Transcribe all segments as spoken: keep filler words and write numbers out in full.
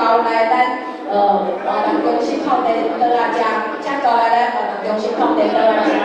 交来咱呃华南中心空地倒啊遮，请交来咱华南中心空地倒啊遮。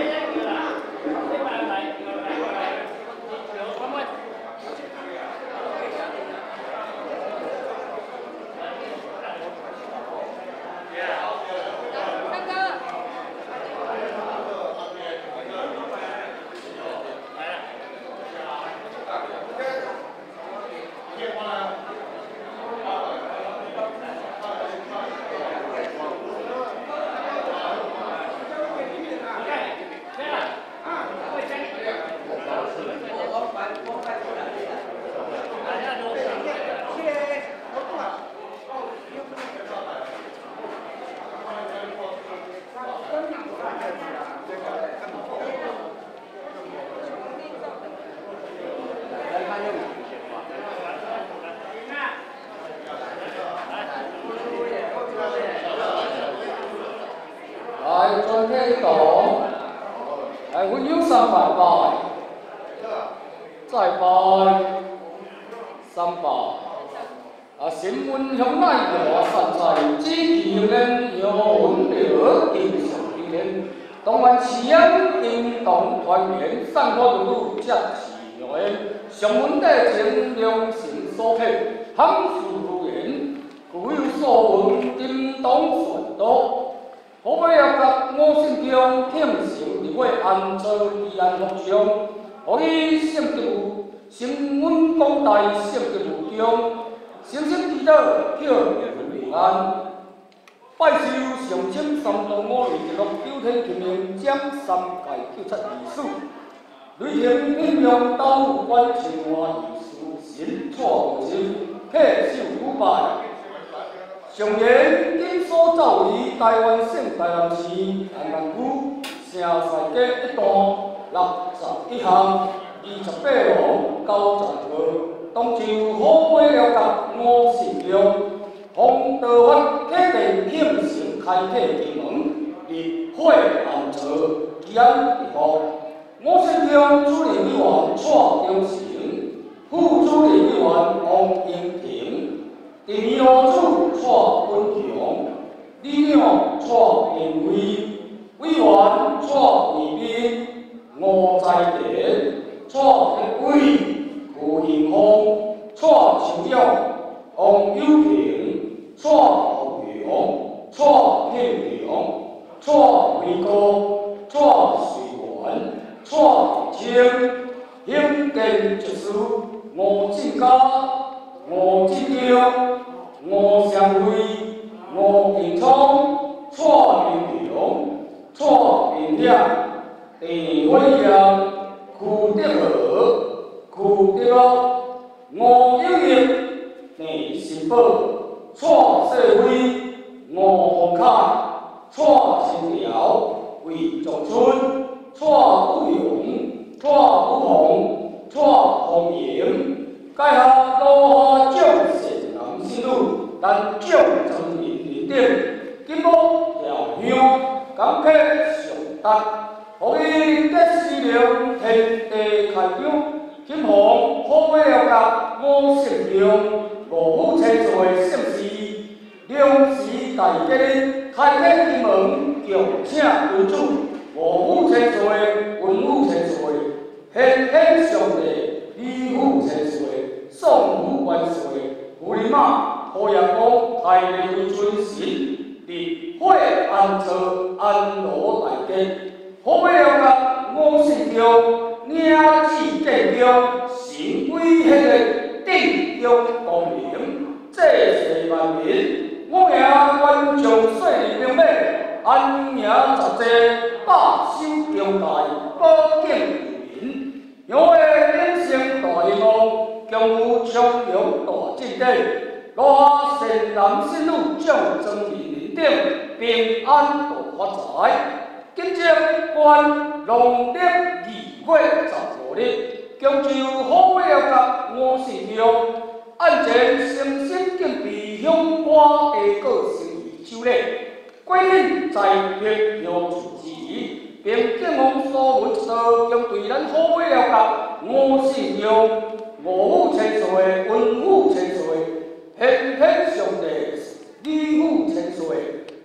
来，准备动，来，阮有三拜拜，再拜三拜。啊，新闻向内外散在，只求能有温热英雄的人。东湾市乡叮当团圆，散播如路接市缘。上文底前良心所刻，ham事如愿，故有所闻叮当传导。 好尾要甲我心中庆幸入月安做宜安福上，互伊圣德有新闻广大圣德有中，生生祈祷票平平安。拜寿上清三道五二十六九天清明奖三界九七二四，雷霆阴阳斗关情话二事神错无情，客寿五拜。 上言今所走于台湾省台南市安南区城西街一段六十一巷二十八号九十号，当就好尾了甲五十中，洪道法启定庆盛开启金门，立会安坐吉安一号。五十中主任委员蔡忠成，副主任委员王英婷。 第二号组蔡文强，理事蔡明威，委员蔡义斌，吴在田，蔡德伟，胡迎峰，蔡秋阳，王友平，蔡洪良，蔡庆良，蔡伟哥，蔡瑞元，蔡清，兴建技术吴进家。 吴志强、吴祥辉、吴建聪、蔡明良、蔡明亮、陈伟阳、顾德和、顾德乐、吴友业、陈新宝、蔡世辉、吴宏凯、蔡新条、魏仲春、蔡武勇、蔡武宏、蔡宏盈。 介下罗下蒋姓男新女，但蒋曾面面顶，金宝调香，感客上达，互伊得思量天地开张，金鸿好尾了甲五姓中，五虎青菜姓氏，两时大吉日，开启金门，强请君主，五虎青菜，文武青菜，天天上帝，礼虎青菜。 宋武万岁，胡林马、何阳光、太平为尊神，立会安坐安罗大吉。好尾了甲五姓中，领旨建中，神威迄个定中光明，济世万民。我赢愿将岁日明媚，安赢十世，百修中大，保境人民。让我领先大英王。 将有昌阳大进地，落下善男信女将庄人人顶，平安大发财。今朝关农历二月十五日，江州好尾了甲五市中，按前诚心敬备向我下个生意手礼，过年在别要出之，并敬往所闻一道，将对咱好尾了甲五市中。 五虎青菜，文武青菜，天天上帝，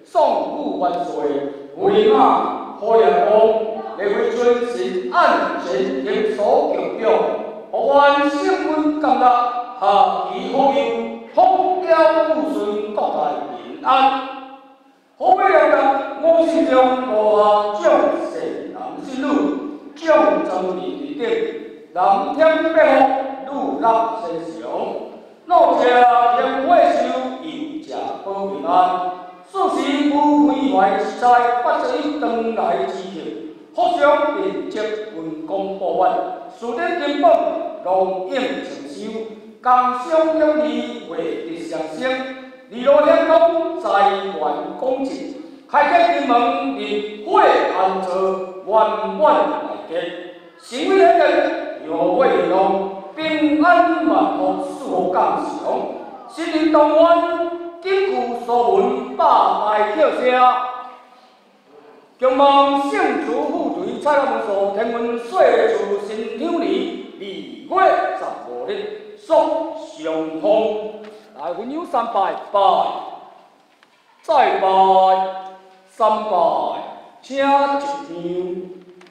宋武万岁，为马何阳公，列为尊是按前应所供养，互愿圣君甘乐，下期好运，风调雨顺，国泰民安。好为了人，我心中无下将士男信女，将争议地顶，南天北风，怒纳先祥。老者天火寿，有食保平安。素时无非怀之灾，不知当来之幸。福上便捷，运功不远。树顶金榜，龙应承修。工商有利，惠德上升。二路向东，财源广进。开启金门，日火安坐，源源来结。成为一日，又为龙，平安万福，寿降祥。新年当晚，金句所闻，百拜叫声。恭望圣主副队蔡老所天文岁除新乡里二月十五日，属上风。来，分有三拜，拜，再拜，三拜，请一张。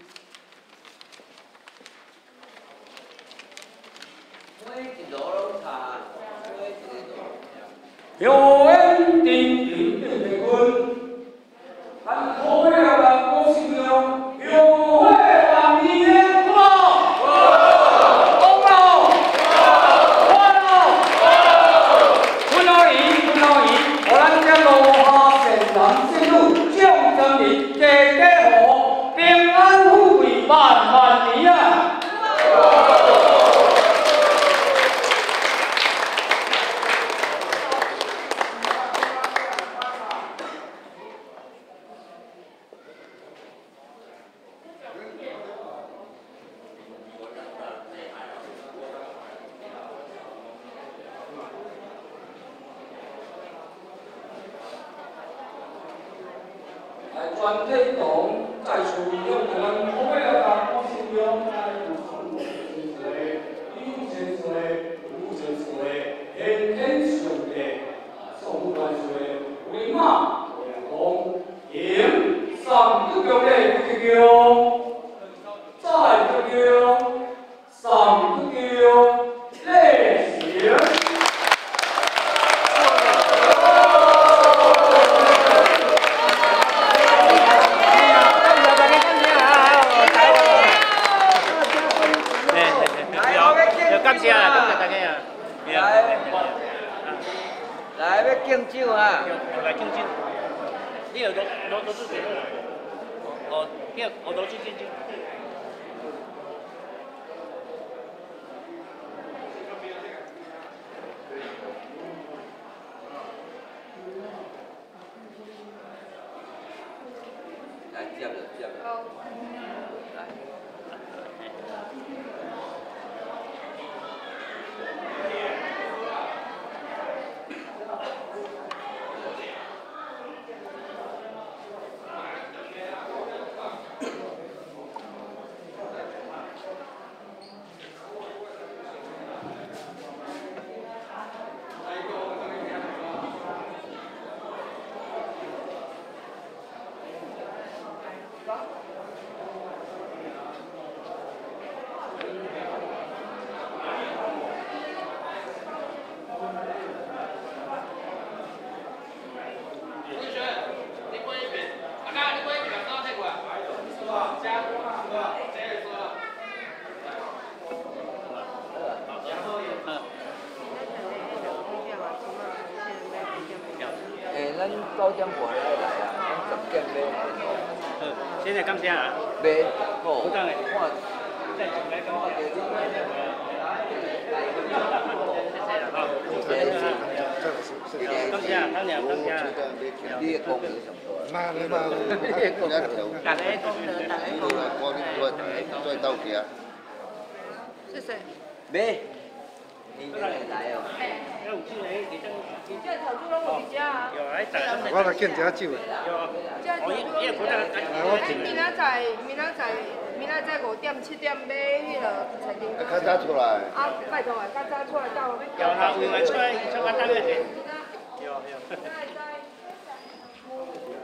表演定定定定君，咱好伙伴我心中有会万年苦劳，功劳，欢乐，欢乐伊，欢乐伊，互咱这落下善男信女，将真理家家和，平安富贵万万年啊！全体同在处用人好为了大我心中爱有幸福千岁，有千岁，有千岁，天天上帝，宋万岁，为马为公，迎上九强的九强，再九强，上九强，列行。 感谢啊，感谢大家啊！来，来要敬酒啊！来敬酒，你有多多多少钱？哦，你有我多少敬酒？来，接着接着。来。咱九点半来来啊，咱十点买。好，现在感谢啊。买，好。不当的。看，再请来讲。谢谢啊，谢谢。感谢啊，感谢感谢。你的功德上大。妈的妈的。大家功德，大家功德。我我再斗去啊。谢谢。买。你来来哦。有酒嘞，其中。这头酒拢有伫遮啊。我来敬一下酒。哦，伊伊负责。咱明仔载，明仔载，明仔载五点七点买迄个菜丁。较早出来。啊，拜托啊，较早出来到。有下回来出来，出来等下去。有有。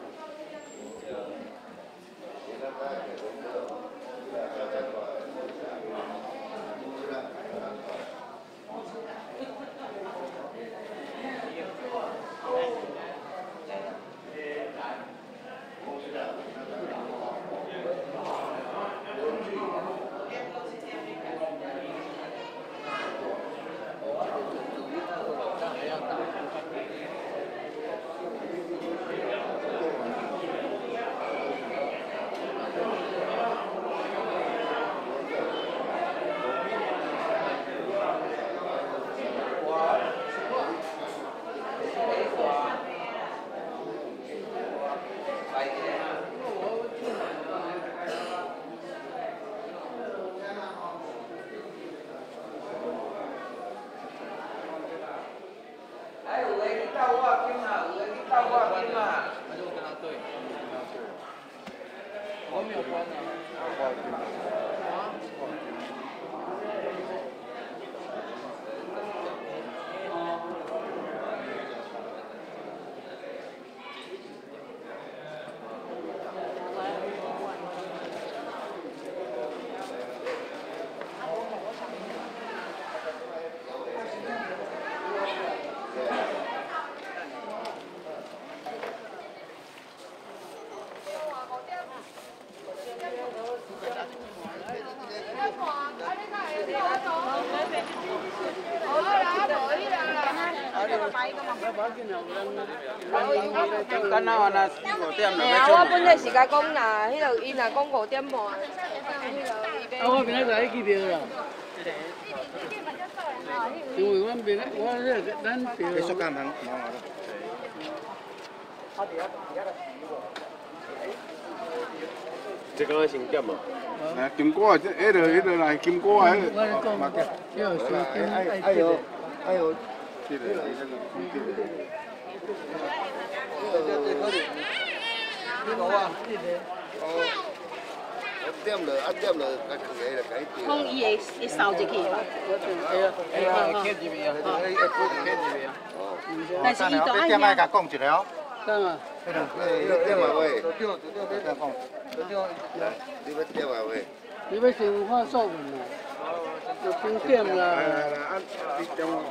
干那完了五点了。 啊，我本来是甲讲啦，迄个伊若讲五点半，啊， 我明仔载去票啦。因为阮明仔我这咱票。你说干忙忙了。 这个先点嘛。 啊，金瓜这迄个迄个来金瓜迄个。 我讲，要小心爱爱有爱有。这个这个这个。你讲啊？ 我点了，啊点了，该去个了，该调。 讲伊会会扫入去吧？ 哎呀，哎呀，捡入去啊！哎，哎，捡入去啊！ 但是伊都爱点爱甲讲一个哦。 干嘛？ 你点嘛喂？ 对对对，别讲，对。 你要点嘛喂？ 你要先发作文啦，就先点啦。 来来来，按你点我。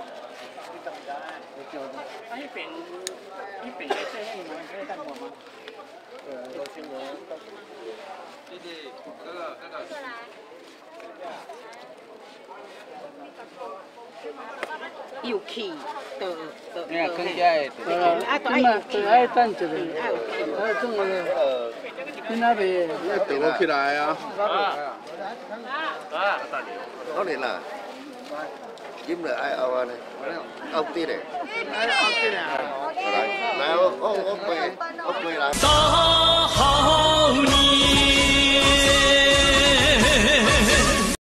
啊，迄边迄边的这迄门可以等我吗？对，都请我。弟弟，哥哥，哥哥。 有气，就就。 你看更加的。啊，今嘛就爱等一下，爱种个咧。你那边？ 你等我起来啊！ 啊啊！ 好年啦，kiếm là ai ao này, ao tiên này, ao tiên này, lại lại ô ô ô quay ô quay lại.